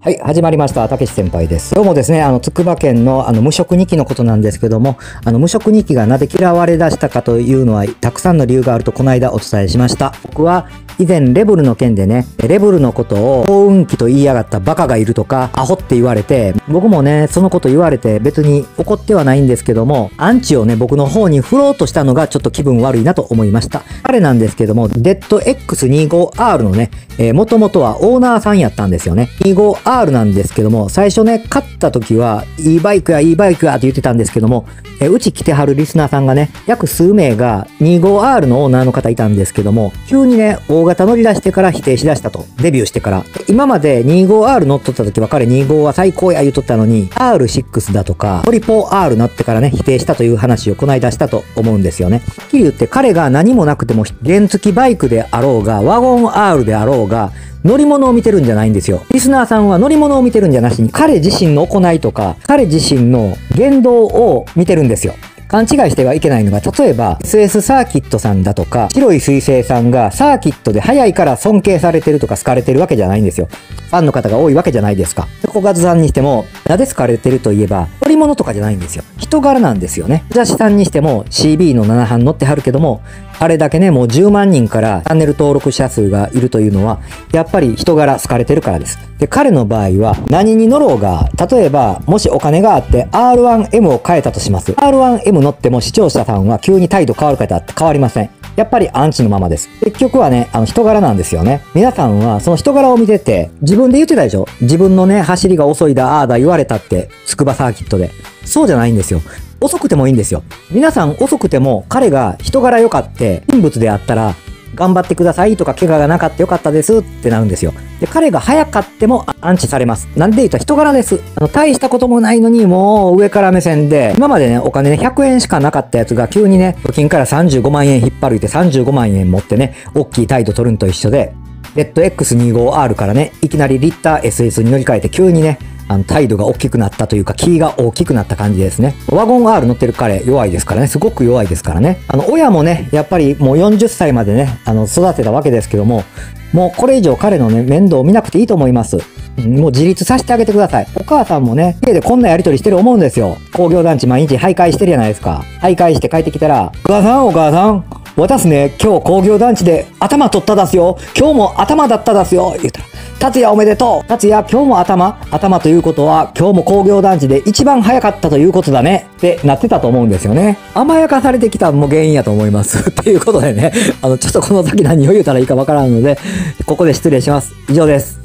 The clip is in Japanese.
はい、始まりました。たけし先輩です。今日もですね、筑波県の無職2期のことなんですけども、無職2期がなぜ嫌われ出したかというのは、たくさんの理由があるとこの間お伝えしました。僕は以前レブルの件でね、レブルのことを幸運期と言いやがったバカがいるとか、アホって言われて、僕もね、そのこと言われて別に怒ってはないんですけども、アンチをね、僕の方に振ろうとしたのがちょっと気分悪いなと思いました。彼なんですけども、デッド X25R のね、もともとはオーナーさんやったんですよね。25R なんですけども、最初ね、買った時は、いいバイクや、いいバイクやって言ってたんですけども、うち来てはるリスナーさんがね、約数名が 25R のオーナーの方いたんですけども、急にね、大型乗り出してから否定しだしたと。デビューしてから。今まで 25R 乗っとった時は彼25は最高や言うとったのに、R6 だとか、トリポ R 乗ってからね、否定したという話をこないだしたと思うんですよね。はっきり言って彼が何もなくても、原付バイクであろうが、ワゴン R であろうが、乗り物を見てるんじゃないんですよ。リスナーさんは乗り物を見てるんじゃなしに、彼自身の行いとか、彼自身の言動を見てるんですよ。勘違いしてはいけないのが、例えば、SS サーキットさんだとか、白い彗星さんがサーキットで速いから尊敬されてるとか好かれてるわけじゃないんですよ。ファンの方が多いわけじゃないですか。小勝さんにしても、なぜ好かれてるといえば、乗り物とかじゃないんですよ。人柄なんですよね。雑誌さんにしても CB の7班乗ってはるけども、あれだけね、もう10万人からチャンネル登録者数がいるというのは、やっぱり人柄好かれてるからです。で、彼の場合は何に乗ろうが、例えば、もしお金があって R1M を変えたとします。R1M 乗っても視聴者さんは急に態度変わるかって変わりません。やっぱりアンチのままです。結局はね、人柄なんですよね。皆さんはその人柄を見てて、自分で言ってたでしょ？自分のね、走りが遅いだ、ああだ言われたって、筑波サーキットで。そうじゃないんですよ。遅くてもいいんですよ。皆さん遅くても彼が人柄良かって人物であったら頑張ってくださいとか怪我がなかったよかったですってなるんですよ。で、彼が早かってもアンチされます。なんで言うと人柄です。大したこともないのにもう上から目線で、今までね、お金ね、100円しかなかったやつが急にね、預金から35万円引っ張るいて35万円持ってね、大きい態度取るんと一緒で、レッド X25R からね、いきなりリッター SS に乗り換えて急にね、態度が大きくなったというか、キーが大きくなった感じですね。ワゴン R 乗ってる彼、弱いですからね。すごく弱いですからね。親もね、やっぱりもう40歳までね、育てたわけですけども、もうこれ以上彼のね、面倒を見なくていいと思います。もう自立させてあげてください。お母さんもね、家でこんなやりとりしてる思うんですよ。工業団地毎日徘徊してるじゃないですか。徘徊して帰ってきたら、お母さん、お母さん、私ね、今日工業団地で頭取っただすよ。今日も頭だっただすよ。言ったら、達也おめでとう。達也、今日も頭ということは、今日も工業団地で一番早かったということだね。ってなってたと思うんですよね。甘やかされてきたのも原因やと思います。ということでね、ちょっとこの先何を言うたらいいかわからんので、ここで失礼します。以上です。